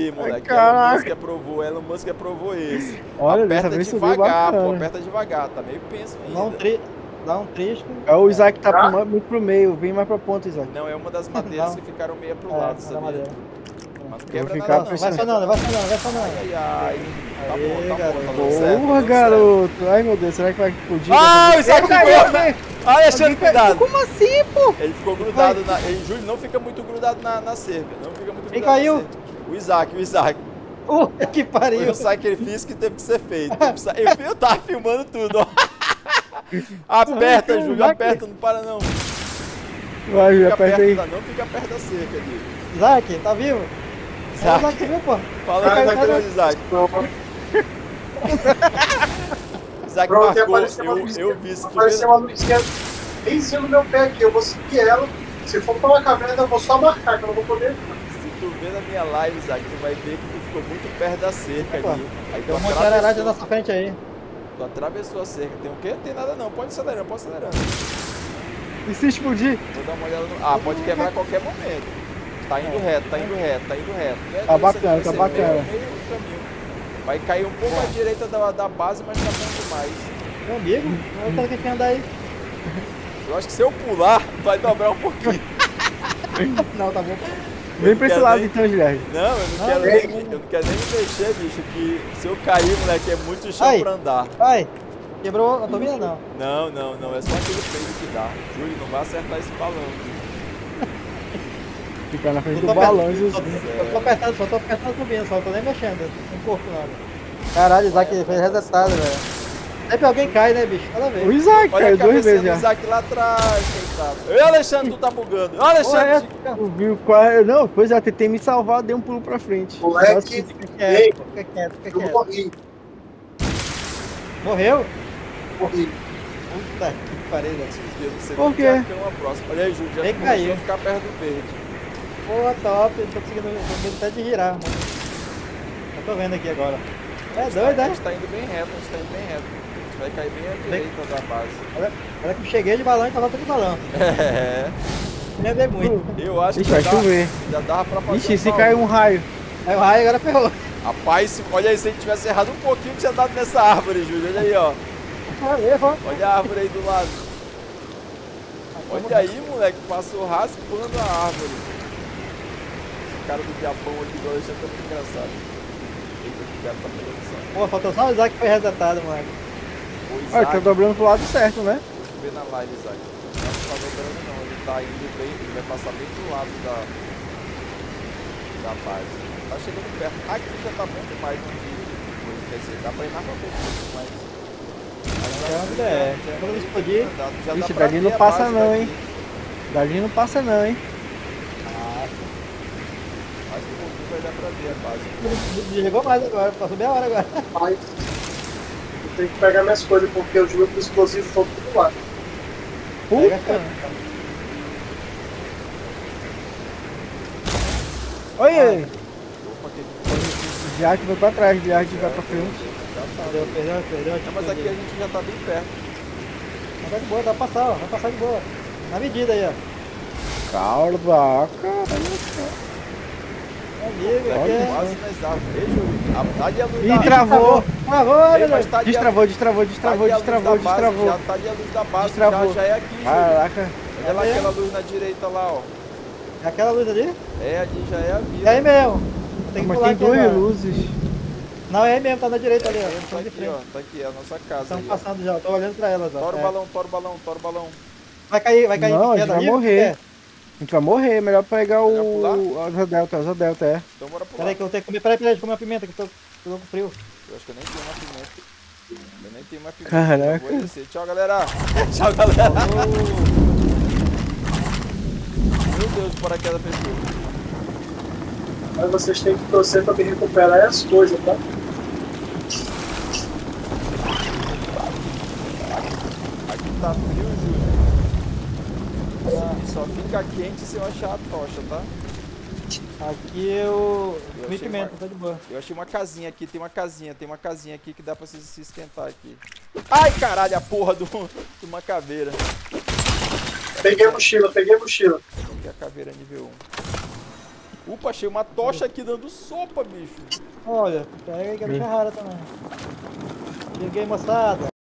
Aí, moleque, Elon Musk aprovou esse. Olha, aperta dessa vez subiu devagar, pô, bacana. aperta devagar, tá meio penso ainda. Dá um trisco. É, o Isaac tá muito pro meio, vem mais pra ponta, Isaac. Não, é uma das madeiras que ficaram meio pro lado, sabia? Madeira. Mas não Eu quebra vou nada ficar não. Vai sonando, vai sonando, vai sonando. Ai, ai. Tá Aê, bom, tá garoto. dando certo, Porra, tá dando garoto. Ai, meu Deus, será que vai explodir? Ah, o Isaac ficou! Ai, Alexandre, cuidado. Como assim, pô? Ele ficou grudado na... Júlio, não fica muito grudado na cerca. Não fica muito Quem grudado caiu? na cerca. O Isaac. Que pariu. Foi um sacrifício que teve que ser feito. Eu tava filmando tudo, ó. Aperta, Júlio, aperta, não para não. Vai, Júlio, aperta aí. Não fica perto da cerca ali. Isaac, tá vivo? Isaac, viu, pô? Fala aí, Isaac. Isaac marcou, eu vi isso. Apareceu uma luzinha bem em cima do meu pé aqui, eu vou seguir ela. Se for pra uma caverna, eu vou só marcar, que eu não vou poder. Se tu vê na minha live, Isaac, tu vai ver que tu ficou muito perto da cerca ali. Aí tem um monte de ararate na nossa frente aí. Tu atravessou a cerca. Tem o quê? Tem nada não. Pode acelerar, pode acelerar. E se explodir? Vou dar uma olhada no... Ah, pode quebrar a qualquer momento. Tá indo reto, tá indo reto, tá indo reto. Tá bacana, tá bacana. Meio caminho. Vai cair um pouco à direita da base, mas tá bom demais. Meu amigo, eu quero que quer andar aí. Eu acho que se eu pular, vai dobrar um pouquinho. Não, tá bom. Vem pra esse lado então, Guilherme. Não, eu não quero nem me mexer, bicho, que se eu cair, moleque, é muito chão pra andar. Vai, quebrou a tomina não? Não, é só aquele peso que dá. Júlio, não vai acertar esse balão. Ficar na frente do balão, Jesus. Só tô apertando a turbina, só tô nem mexendo, não corpo nada. Caralho, Isaac fez resetado, velho. Sempre alguém cai, né, bicho? Cada vez. O Isaac caiu 2 vezes já. O Isaac lá atrás, coitado. Ei, Alexandre, tu tá bugando. Ô, Alexandre. Viu, não, pois é, tentei me salvar, dei um pulo pra frente. Moleque, fica quieto. Eu morri. Morreu? Morri. Puta que pariu, velho. Por quê? Olha aí, Júlio, já começou a ficar perto do verde. Porra, top, tô conseguindo até de girar, mano. Eu tô vendo aqui agora. É doido, né? A gente tá indo bem reto, A gente vai cair bem à direita da base. Olha que eu cheguei de balão e tá voltando de balão. É. Me andei muito. Eu acho que vai chover. Já dava pra fazer. Ixi, se caiu um raio. Aí o raio agora ferrou. Rapaz, olha aí, se a gente tivesse errado um pouquinho, tinha dado nessa árvore, Júlio. Olha aí, ó. Olha a árvore aí do lado. Olha aí, moleque, passou raspando a árvore. Esse cara do diabão aqui do Alexandre tá muito engraçado. Eita, que cara tá pegando isso. Pô, faltou só o Isaac que foi resetado, moleque. Olha, tá dobrando pro lado certo, né? Deixa eu ver na live, Isaac. Não tá dobrando não, ele tá indo bem, ele vai passar bem do lado da base. Tá chegando perto. Aqui já tá bom demais, né? Quer dizer, dá pra ir mais pra frente um pouquinho mais. Quando ele explodir. Ixi, dali não passa não, hein? Dali não passa não, hein? Mas um pouquinho vai dar pra ver a base. Desligou mais agora, passou meia hora agora. Mas eu tenho que pegar minhas coisas porque eu juro que o explosivo foi tudo lá. Puta! Olha! Viagem vai pra trás, viagem vai pra frente. Perdeu. Não, mas aqui a gente já tá bem perto. Mas tá de boa, vai passar de boa. Na medida aí, ó. Caraca! Amigo, aqui é... Quase nas árvores. Ih, travou! Destravou. Destravou. Já tá ali a luz da base, já é aqui. Caraca! Olha lá aquela luz na direita lá, ó. É aquela luz ali? É, ali já é a vila. É aí mesmo. Tem que Mas pular tem aqui 2 agora. luzes. Não, é aí mesmo, tá na direita ali, ó. Tá aqui, ó. Tá aqui, é a nossa casa. Estão aí, passando já, tô olhando pra elas, ó. Tora o balão. Vai cair Não, a gente vai morrer. É. A gente vai morrer, é melhor pegar o asa delta, é. Então bora pular. Peraí que eu tenho que comer, peraí, de comer uma pimenta que eu tô com frio. Eu acho que eu nem tenho uma pimenta. Caraca. Eu vou descer. Tchau, galera. Tchau, galera. Meu Deus, o paraquedas fechou. Mas vocês têm que torcer pra me recuperar as coisas, tá? Aqui tá frio, Júlio. Só fica quente se eu achar a tocha, tá? Aqui eu comi achei pimenta, tá de boa. Eu achei uma casinha aqui, tem uma casinha aqui que dá pra se esquentar aqui. Ai, caralho, a porra de uma caveira. Peguei a mochila. Aqui a caveira nível 1. Upa, achei uma tocha aqui dando sopa, bicho. Olha, pega aí que é bicha rara também. Cheguei, moçada.